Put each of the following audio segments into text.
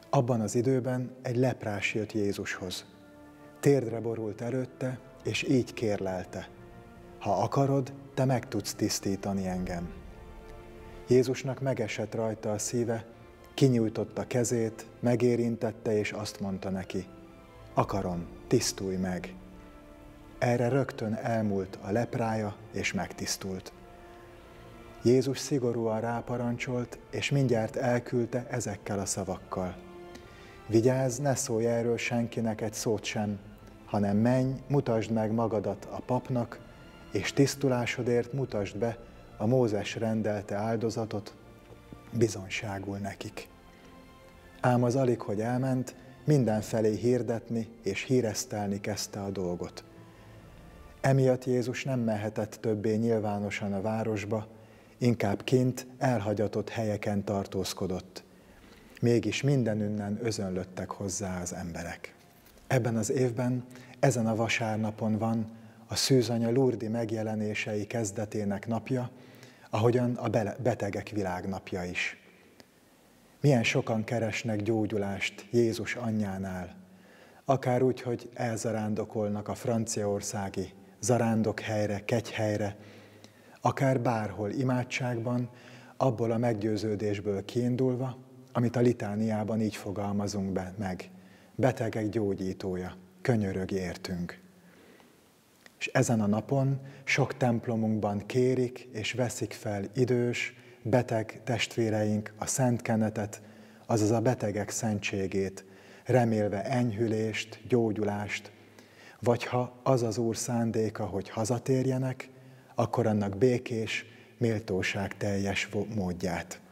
Abban az időben egy leprás jött Jézushoz. Térdre borult előtte, és így kérlelte: ha akarod, te meg tudsz tisztítani engem. Jézusnak megesett rajta a szíve, kinyújtotta kezét, megérintette, és azt mondta neki: akarom, tisztulj meg. Erre rögtön elmúlt a leprája, és megtisztult. Jézus szigorúan ráparancsolt, és mindjárt elküldte ezekkel a szavakkal: vigyázz, ne szólj erről senkinek egy szót sem, hanem menj, mutasd meg magadat a papnak, és tisztulásodért mutasd be a Mózes rendelte áldozatot bizonyságul nekik. Ám az alig, hogy elment, mindenfelé hirdetni és híresztelni kezdte a dolgot. Emiatt Jézus nem mehetett többé nyilvánosan a városba, inkább kint elhagyatott helyeken tartózkodott. Mégis mindenünnen özönlöttek hozzá az emberek. Ebben az évben, ezen a vasárnapon van a Szűzanya Lurdi megjelenései kezdetének napja, ahogyan a betegek világnapja is. Milyen sokan keresnek gyógyulást Jézus anyjánál, akár úgy, hogy elzarándokolnak a franciaországi zarándokhelyre, kegyhelyre, akár bárhol imádságban, abból a meggyőződésből kiindulva, amit a litániában így fogalmazunk be meg: betegek gyógyítója, könyörögj értünk. És ezen a napon sok templomunkban kérik és veszik fel idős, beteg testvéreink a szent kenetet, azaz a betegek szentségét, remélve enyhülést, gyógyulást, vagy ha az az Úr szándéka, hogy hazatérjenek, akkor annak békés, méltóságteljes módját.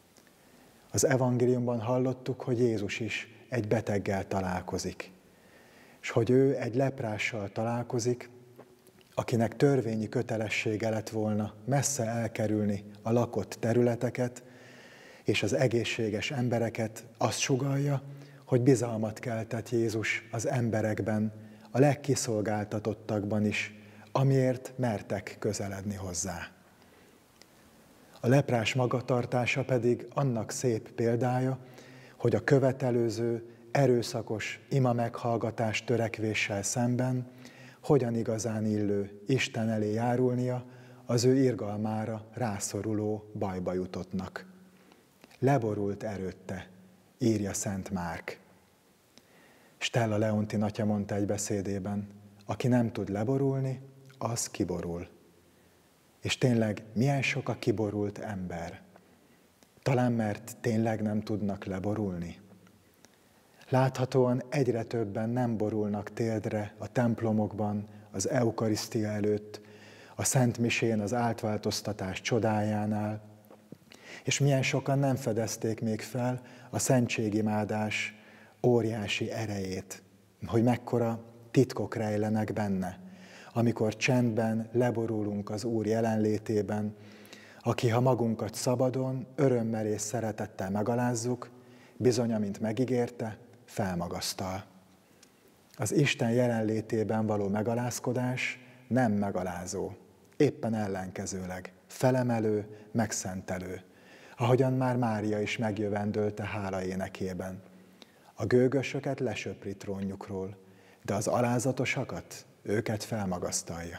Az evangéliumban hallottuk, hogy Jézus is egy beteggel találkozik, és hogy ő egy leprással találkozik, akinek törvényi kötelessége lett volna messze elkerülni a lakott területeket, és az egészséges embereket azt sugallja, hogy bizalmat keltett Jézus az emberekben, a legkiszolgáltatottakban is, amiért mertek közeledni hozzá. A leprás magatartása pedig annak szép példája, hogy a követelőző, erőszakos ima meghallgatás törekvéssel szemben hogyan igazán illő Isten elé járulnia az ő irgalmára rászoruló bajba jutottnak. Leborult előtte, írja Szent Márk. Stella Leontin atya mondta egy beszédében: aki nem tud leborulni, az kiborul. És tényleg milyen sok a kiborult ember. Talán mert tényleg nem tudnak leborulni. Láthatóan egyre többen nem borulnak térdre a templomokban, az eukarisztia előtt, a Szent Misén, az átváltoztatás csodájánál, és milyen sokan nem fedezték még fel a szentségimádás óriási erejét, hogy mekkora titkok rejlenek benne, amikor csendben leborulunk az Úr jelenlétében, aki, ha magunkat szabadon, örömmel és szeretettel megalázzuk, bizony, amint megígérte, felmagasztal. Az Isten jelenlétében való megalázkodás nem megalázó, éppen ellenkezőleg felemelő, megszentelő, ahogyan már Mária is megjövendölte hála énekében. A gőgösöket lesöpri trónjukról, de az alázatosakat, őket felmagasztalja.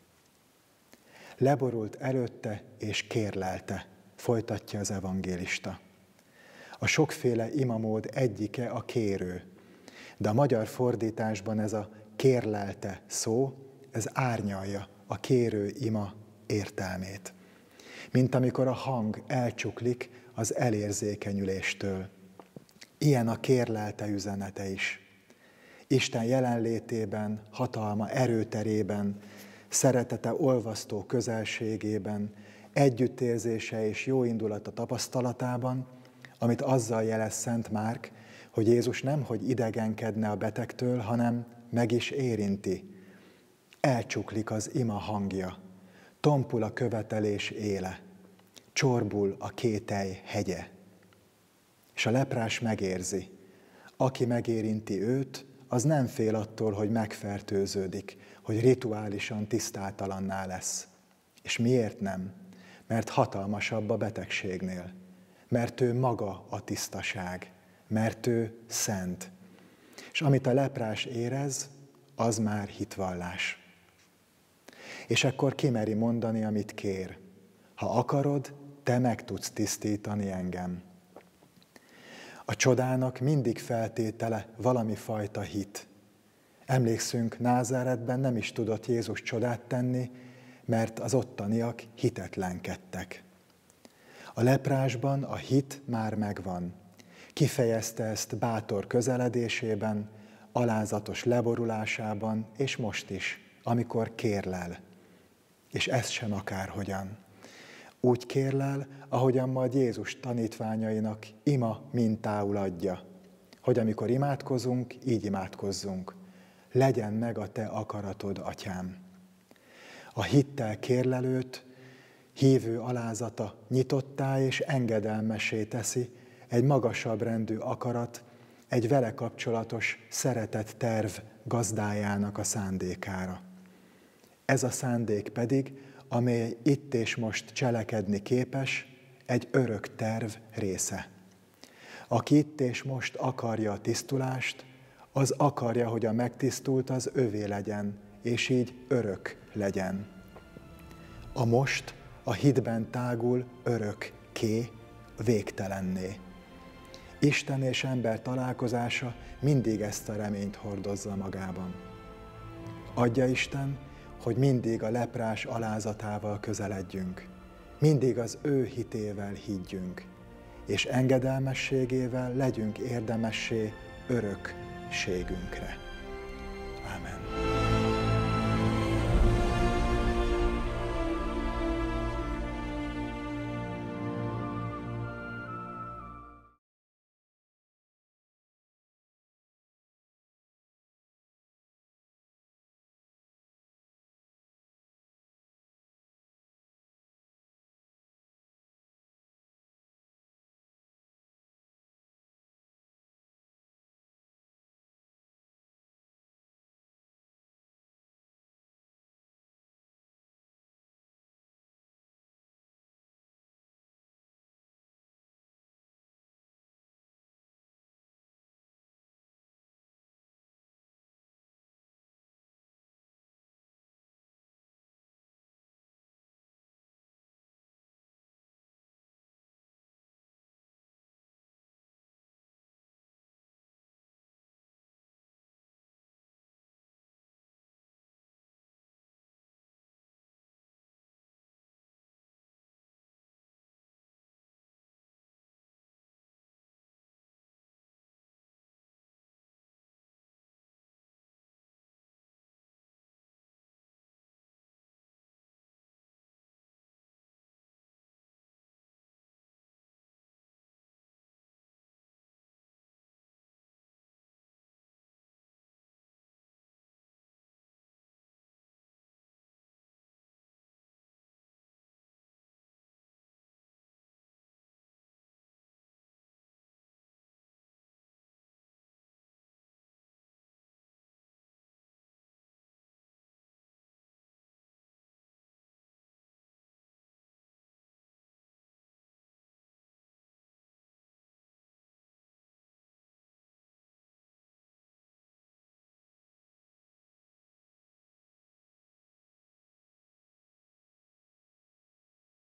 Leborult előtte és kérlelte, folytatja az evangélista. A sokféle imamód egyike a kérő, de a magyar fordításban ez a kérlelte szó, ez árnyalja a kérő ima értelmét. Mint amikor a hang elcsuklik az elérzékenyüléstől. Ilyen a kérlelte üzenete is. Isten jelenlétében, hatalma erőterében, szeretete olvasztó közelségében, együttérzése és jóindulata tapasztalatában, amit azzal jelez Szent Márk, hogy Jézus nemhogy idegenkedne a betegtől, hanem meg is érinti. Elcsuklik az ima hangja, tompul a követelés éle, csorbul a kételj hegye. És a leprás megérzi, aki megérinti őt, az nem fél attól, hogy megfertőződik, hogy rituálisan tisztátalanná lesz. És miért nem? Mert hatalmasabb a betegségnél. Mert ő maga a tisztaság. mert ő szent. És amit a leprás érez, az már hitvallás. És akkor kimeri mondani, amit kér. Ha akarod, te meg tudsz tisztítani engem. A csodának mindig feltétele valami fajta hit. Emlékszünk, Názáretben nem is tudott Jézus csodát tenni, mert az ottaniak hitetlenkedtek. A leprásban a hit már megvan. Kifejezte ezt bátor közeledésében, alázatos leborulásában, és most is, amikor kérlel. És ez sem akárhogyan. Úgy kérlel, ahogyan majd Jézus tanítványainak ima mintául adja, hogy amikor imádkozunk, így imádkozzunk. Legyen meg a te akaratod, atyám. A hittel kérlelőt hívő alázata nyitottá és engedelmessé teszi egy magasabb rendű akarat, egy vele kapcsolatos szeretett terv gazdájának a szándékára. Ez a szándék pedig, amely itt és most cselekedni képes, egy örök terv része. Aki itt és most akarja a tisztulást, az akarja, hogy a megtisztult az övé legyen, és így örök legyen. A most a hitben tágul örökké, végtelenné. Isten és ember találkozása mindig ezt a reményt hordozza magában. Adja Isten, hogy mindig a leprás alázatával közeledjünk, mindig az ő hitével higgyünk, és engedelmességével legyünk érdemessé örökségünkre. Ámen.